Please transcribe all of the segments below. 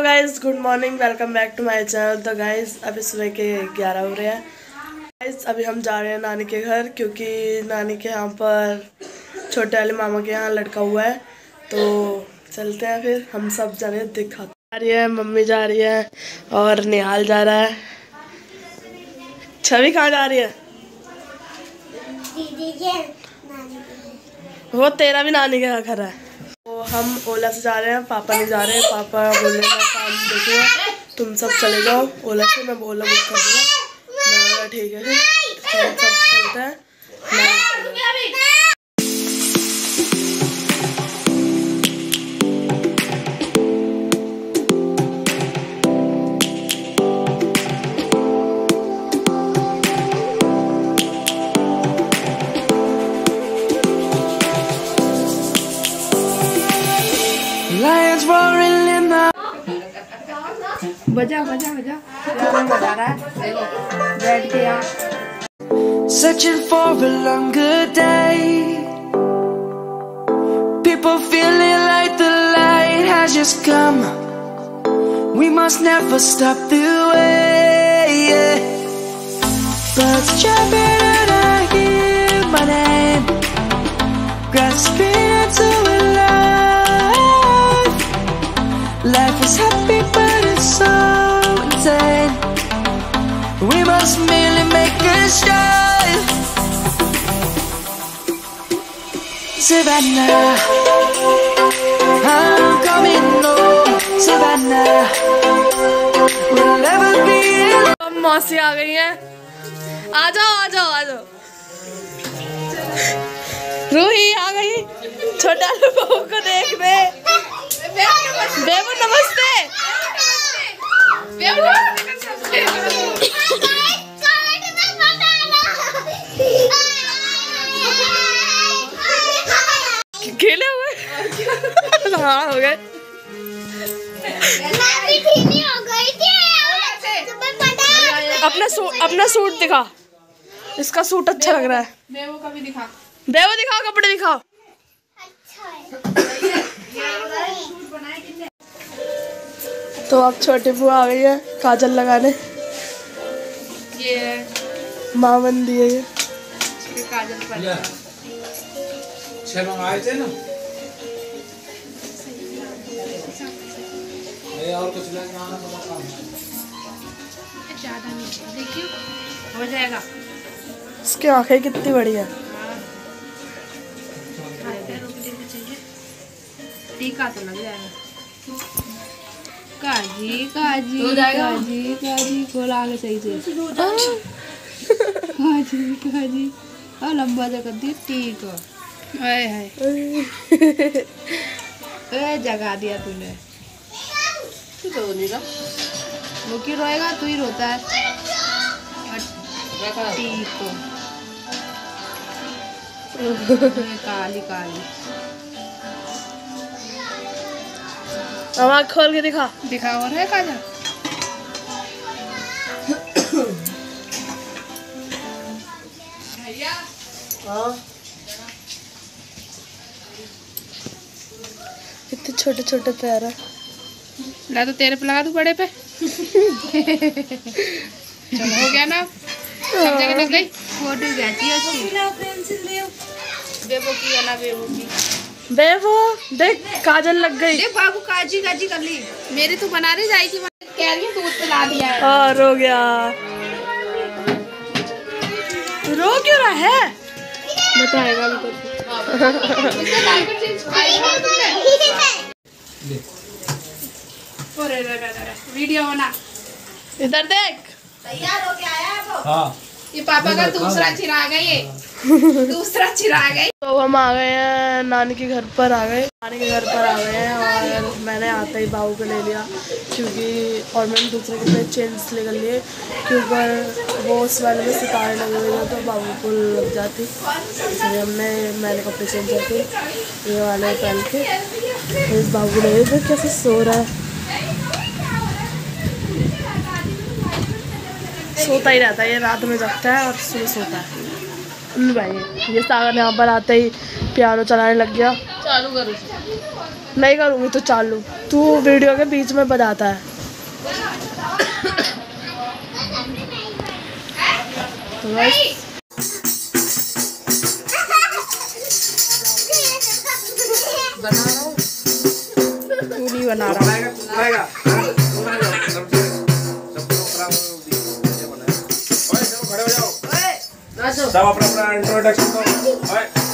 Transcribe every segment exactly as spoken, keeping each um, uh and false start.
Guys good morning, welcome back to my channel. तो guys अभी सुबह के ग्यारह हो रहे हैं। गाइज अभी हम जा रहे हैं नानी के घर, क्योंकि नानी के यहाँ पर छोटे वाले मामा के यहाँ लड़का हुआ है। तो चलते हैं, फिर हम सब जाने दिखाते। जा रही है मम्मी, जा रही है और निहाल जा रहा है। छवि कहाँ जा रही है? दीदी के नानी के। वो तेरा भी नानी के घर है। तो हम ओला से जा रहे हैं, पापा नहीं जा रहे हैं। पापा बोले मैं काम देखूँगा, तुम सब चले जाओ ओला से, मैं ओला बुक कर दूँगा। मैं बोला ठीक है, फिर हम सब चलते हैं। Lions roaring in the बजा बजा बजा बजा रहा है बैठ के यहाँ। searching for a longer day. People feeling like the light has just come. We must never stop the way. Yeah. Birds jumping and I hear my name, grasping into a life. Life is happy but it's so insane. We must merely make a start. Savannah, I'm coming home. Savannah, we'll never be alone. मौसी आ गई है, आ जाओ आ जाओ आ जाओ। रूही आ गई छोटा बहू को देखने। बेबू नमस्ते। खेले हुए हाँ हो गए। अपना सूट अपना सूट दिखा, इसका सूट अच्छा लग रहा है। बेबू का भी दिखा, बेबू दिखाओ, कपड़े दिखाओ। तो अब छोटी बुआ आ गई है काजल लगाने। ये माँ बन दी है ये। काजल पर छह मंगाए थे ना, ये और कुछ लेके आना तो काम है। ज्यादा नहीं, देखियो हो जाएगा। इसकी आंखें कितनी बड़ी है। टीका तो लग जाएगा। काजी काजी काजी काजी खोला आगे सही से। काजी काजी और लंबा से कर दी टीका। आए हाय ए जगा दिया तूने। वो क्यों रोएगा, तू ही रोता है। टीको काली काली। अब आँख खोल के दिखा दिखा और है काजल। हाँ कितने छोटे छोटे पैर है। ला तो तेरे पे लगा दूं बड़े पे। चलो हो गया ना, सब जगह लग गई। फोटो खींची उसकी। बेबो की है ना, बेबो की। बेबो देख काजल लग गई। देख बाबू काजी काजी कर ली। मेरी तो बना रही जाएगी, कह रही दूध पिला दिया है। और हो गया। रो क्यों रहा है? बताएगा भी कुछ। वीडियो बना, इधर देख। तैयार हो गया है वो। हाँ ये पापा का दूसरा चिराग है, ये दूसरा चिराग है। तो हम आ गए हैं नानी के घर पर आ गए नानी के घर पर आ गए हैं और मैंने आते ही बाबू को ले लिया, क्योंकि और मैंने दूसरे कपड़े चेंज ले कर लिए, क्योंकि वो उस वाले में सितारे लगे हुए थे तो बाबू को लग जाती, इसलिए हमने मैंने कपड़े चेंज करके ये वाले पहन के इस बाबू को ले लिया। कैसे सो रहा है, सोता ही रहता है ये, रात में जगता है और सुबह सोता है। भाई ये सागर यहाँ पर आते ही पियानो चलाने लग गया। चालू करो। नहीं करूँगी तो चालू, तू वीडियो के बीच में बजाता है। तो बस बना रहा हूँ, तू नहीं बना रहा। सब अपना अपना इंट्रोडक्शन दो।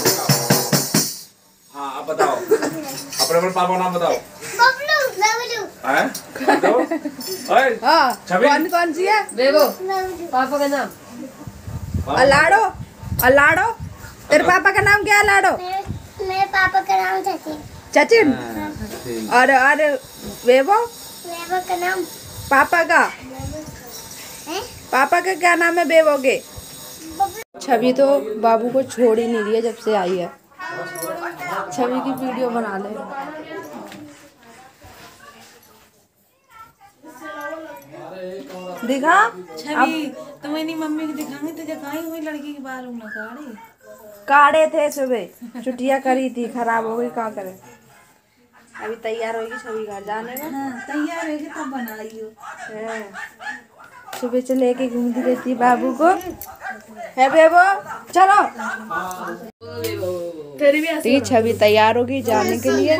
हाँ अब बताओ, अपने अपने पापा का नाम बताओ। बबलू बबलू हैं? बताओ। ओए, हाँ छवि। कौन कौन सी है? बेबो पापा का नाम हाँ। अलाड़ो। अलाड़ो तेरे पापा का नाम क्या है? अलाड़ो। मेरे मेरे पापा का नाम सचिन। सचिन। ठीक। और और बेबो मेरे पापा का नाम पापा का है पापा का क्या नाम है बेबो के? बबलू। छवि तो बाबू को छोड़ ही नहीं रही है जब से आई है। छवि की वीडियो बना ले। दिखा छवि तुम इन्हीं मम्मी की दिखाएंगे तो जगाई हुई लड़की के बाल उन्हें काढ़े काढ़े थे सुबह, छुट्टियां करी थी, खराब हो गई, क्या करे। अभी तैयार होगी छवि घर जाने का। हाँ तैयार है कि तब बनाइयो। है। सुबह से लेके घूमती रहती बाबू को। है बेबो चलो। तेरी भी ऐसी तो छवि तैयार होगी जाने के लिए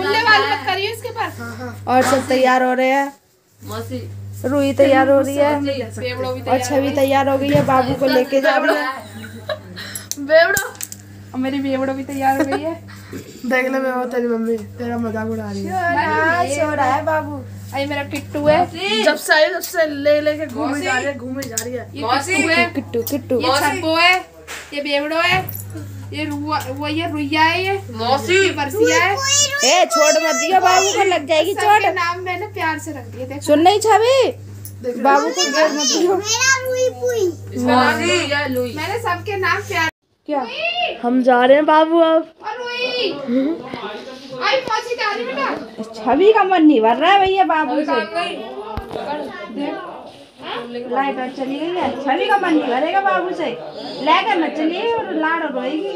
और सब तैयार हो रहे हैं। रूही तैयार हो रही है और छवि तैयार हो गई है, बाबू को लेके जा रही है। बेवड़ो। और मेरी बेवड़ो भी तैयार हो गई है। देख ले बेवड़ो, तेरी मम्मी तेरा मजाक उड़ा रही है। सो रहा है बाबू। अरे मेरा किट्टू है। जब से आई जब से ले लेके घूमे जा रही है, घूमे जा रही है। ये किट्टू किट्टू ये छप्पो है, ये बेवड़ो है, ये रुआ वो ये रुइया है, ये मौसी, ये बरसिया है। ए छोड़ मत दियो, बाबू को लग जाएगी सबके चोट। नाम मैंने प्यार से रख दिए। देखो सुन नहीं छवि, बाबू को गिर मत दियो। मेरा रुई पुई। मैंने सबके नाम प्यार। क्या हम जा रहे हैं बाबू अब। और रुई आई मौसी जा रही बेटा। छवि का मन नहीं भर रहा है भैया बाबू से। लाइट और चली गई है, छवि का मन नहीं भरेगा बाबू से। लेकर न चलिए और लाड़ रोएगी।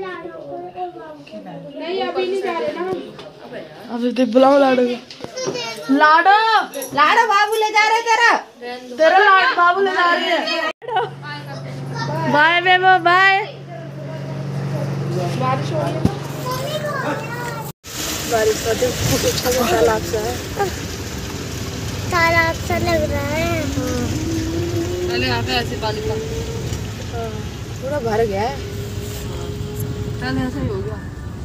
नहीं अभी नहीं जा रहे ना हम। अभी देख बुलाओ लाडो को। लाडो लाड़ो बाबू ले जा रहे तेरा। तेरा लाड बाबू ले जा रही है। Bye Bebo bye. बारिश हो रही है। बारिश का दिन बहुत अच्छा तालाब सा है। तालाब सा लग रहा है। पहले यहाँ पे ऐसे पानी था, पूरा भर गया है। पहले ऐसा ही हो गया।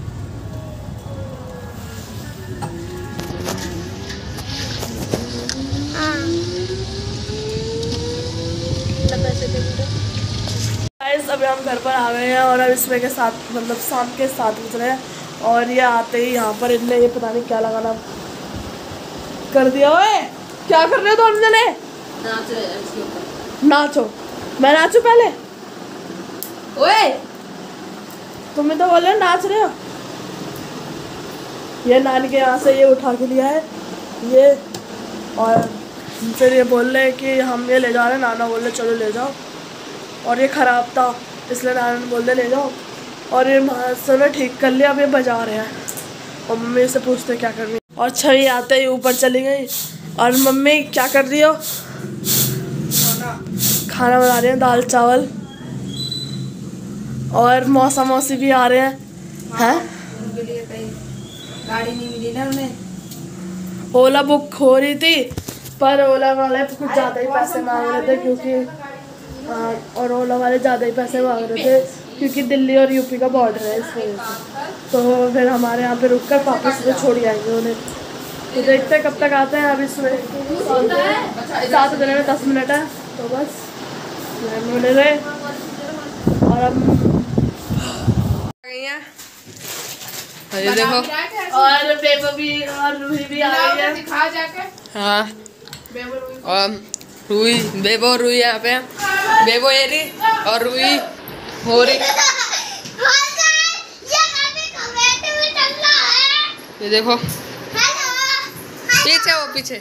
गाइस अभी हम घर पर आ गए हैं और अब इसमें के साथ मतलब शाम के सात बज रहे हैं और ये आते ही यहाँ पर इनने ये पता नहीं क्या लगाना कर दिया। ओए क्या कर रहे हो तुम जने? नाच रहे हैं इसके ऊपर। नाचो। मैं नाचू पहले? ओए तुम्हें तो बोल रहे हो नाच रहे हो। ये नानी के यहाँ से ये उठा के लिया है ये, और फिर ये बोल रहे हैं कि हम ये ले जा रहे हैं। नाना बोल रहे चलो ले जाओ, और ये ख़राब था इसलिए नाना ने बोल रहे ले जाओ, और ये मास्टर ने ठीक कर लिया। अब ये बजा रहे हैं और मम्मी से पूछते क्या करनी। और छवि आते ही ऊपर चली गई। और मम्मी क्या कर रही हो? खाना बना रही हैं, दाल चावल। और मौसा मौसी भी आ रहे हैं। हैं उनके लिए कहीं गाड़ी नहीं मिली ना उन्हें। ओला बुक हो रही थी पर ओला वाले कुछ ज़्यादा ही पैसे मांग रहे थे क्योंकि हाँ, और ओला वाले ज़्यादा ही पैसे मांग रहे थे क्योंकि दिल्ली और यूपी का बॉर्डर है इस वजह से। तो फिर हमारे यहाँ पे रुक कर वापस में छोड़ आएंगे उन्हें। तो देखते हैं कब तक आते हैं। अभी सुबह सात बजने में दस मिनट है तो बस मिले रहे। और अब ये देखो और बेबो भी और रूही भी आ रही है। दिखा जाके। हाँ और रुई बेबो रुई यहाँ पे बेबो ये रही और रुई हो रही। ये देखो पीछे वो पीछे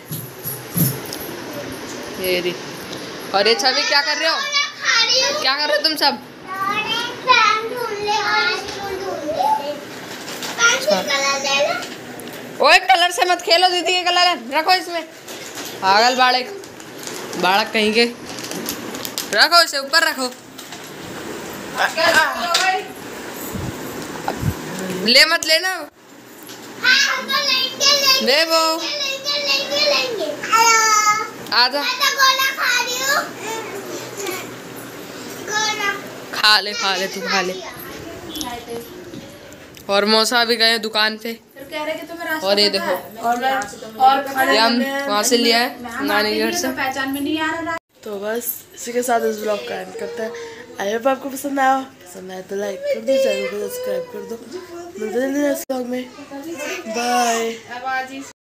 ये रही। और ये छवि क्या कर रहे हो? क्या कर रहे हो तुम सब? ओए कलर से मत खेलो, दीदी के कलर है, रखो इसमें। पागल बाड़क बाड़क कहीं के, रखो इसे ऊपर रखो। ले मत लेना। ले वो आजा खा ले खा ले तू खा ले। और मौसा भी गए दुकान पे। और ये देखो और मैं और ये हम वहाँ से लिया है नानी के घर से। पहचान में नहीं आ रहा। तो बस इसी के साथ इस ब्लॉग का एंड करते हैं। आई होप आपको पसंद आया, पसंद आया तो लाइक कर दो, चैनल को सब्सक्राइब कर दो। मिलते हैं नेक्स्ट ब्लॉग में, बाय।